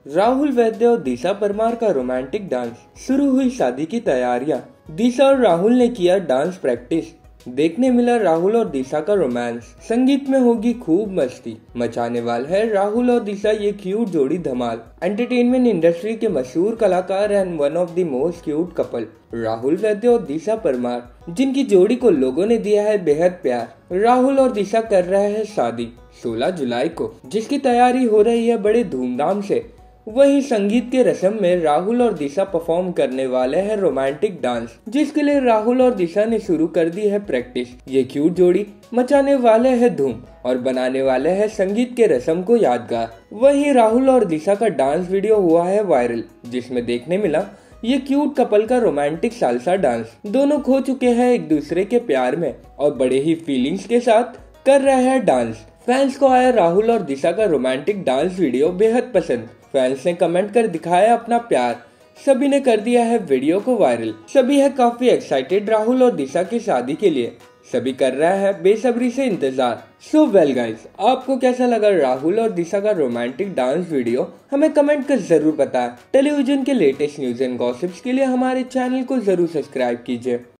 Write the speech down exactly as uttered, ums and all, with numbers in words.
राहुल वैद्य और दिशा परमार का romantic dance. शुरू हुई शादी की तैयारियां। दिशा और राहुल ने किया डांस प्रैक्टिस। देखने मिला राहुल और दिशा का रोमांस। संगीत में होगी खूब मस्ती। मचाने वाला है राहुल और दिशा ये क्यूट जोड़ी धमाल। एंटरटेनमेंट इंडस्ट्री के मशहूर कलाकार and one of the most cute couple Rahul Vaidya और दिशा परमार, जिनकी जोड़ी को लोगों ने दिया है बेहद प्यार। राहुल और दिशा कर रहे हैं शादी सोलह जुलाई को, जिसकी तैयारी हो रही है बड़े धूमधाम से। वही संगीत के रस्म में राहुल और दिशा परफॉर्म करने वाले हैं रोमांटिक डांस, जिसके लिए राहुल और दिशा ने शुरू कर दी है प्रैक्टिस। ये क्यूट जोड़ी मचाने वाले हैं धूम और बनाने वाले हैं संगीत के रस्म को यादगार। वहीं राहुल और दिशा का डांस वीडियो हुआ है वायरल, जिसमें देखने मिला ये क्यूट कपल का रोमांटिक सालसा डांस। दोनों खो चुके हैं एक दूसरे के प्यार में और बड़े ही फीलिंग्स के साथ कर रहे हैं डांस। फैंस को आया राहुल और दिशा का रोमांटिक डांस वीडियो बेहद पसंद। फैंस ने कमेंट कर दिखाया अपना प्यार। सभी ने कर दिया है वीडियो को वायरल। सभी है काफी एक्साइटेड राहुल और दिशा की शादी के लिए। सभी कर रहा है बेसब्री से इंतजार। सो वेल गाइस, आपको कैसा लगा राहुल और दिशा का रोमांटिक डांस वीडियो? हमें कमेंट कर जरूर बताएं। टेलीविजन के लेटेस्ट न्यूज एंड गॉसिप्स के लिए हमारे चैनल को जरूर सब्सक्राइब कीजिए।